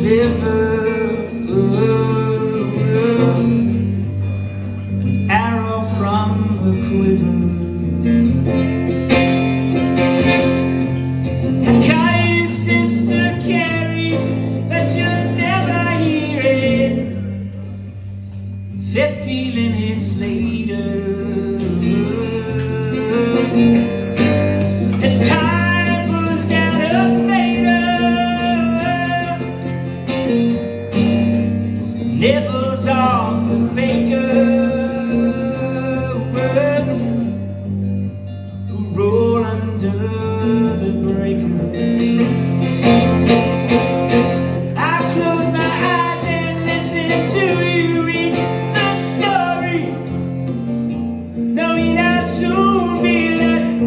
deliver an arrow from her quiver. I call you Sister Carrie, but you'll never hear it. 50 minutes later, as time pulls down her fader, nibbles off the fakers who roll under the breakers. I close my eyes and listen to you read the story, knowing I'll soon be left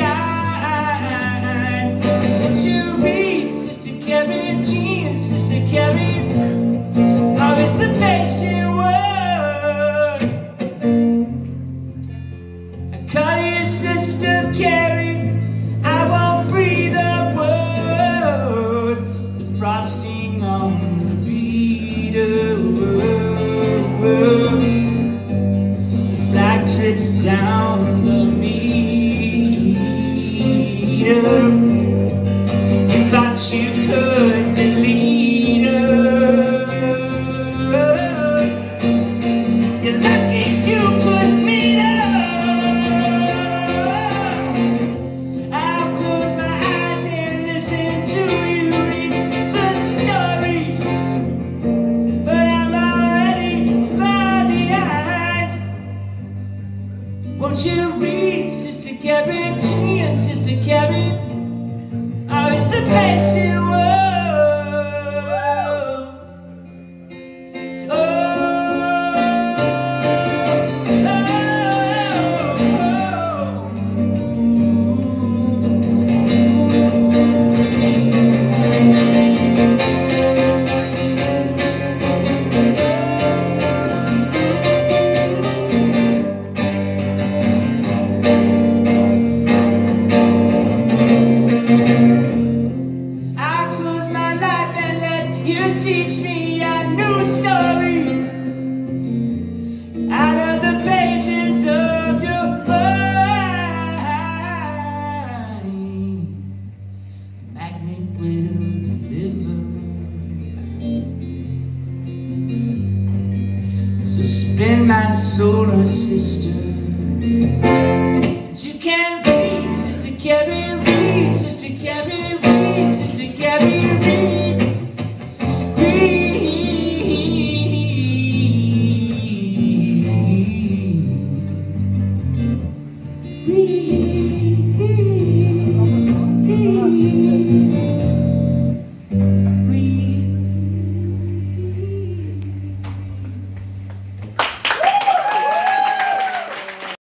behind. Won't you read Sister Carrie and Jean, Sister Carrie? Oh, it's the patient word. I call you Sister Carrie, I won't breathe a word. The frosting on the beater, the flag trips down the meter. You thought you could delete her. You're lucky you could meet her. I'll close my eyes and listen to you read the story, but I'm already far behind. Won't you read Sister Carrie, Jean, Sister Carrie? Oh, it's the patient world. You teach me a new story out of the pages of your mind. Magnet will deliver. Suspend my solar system.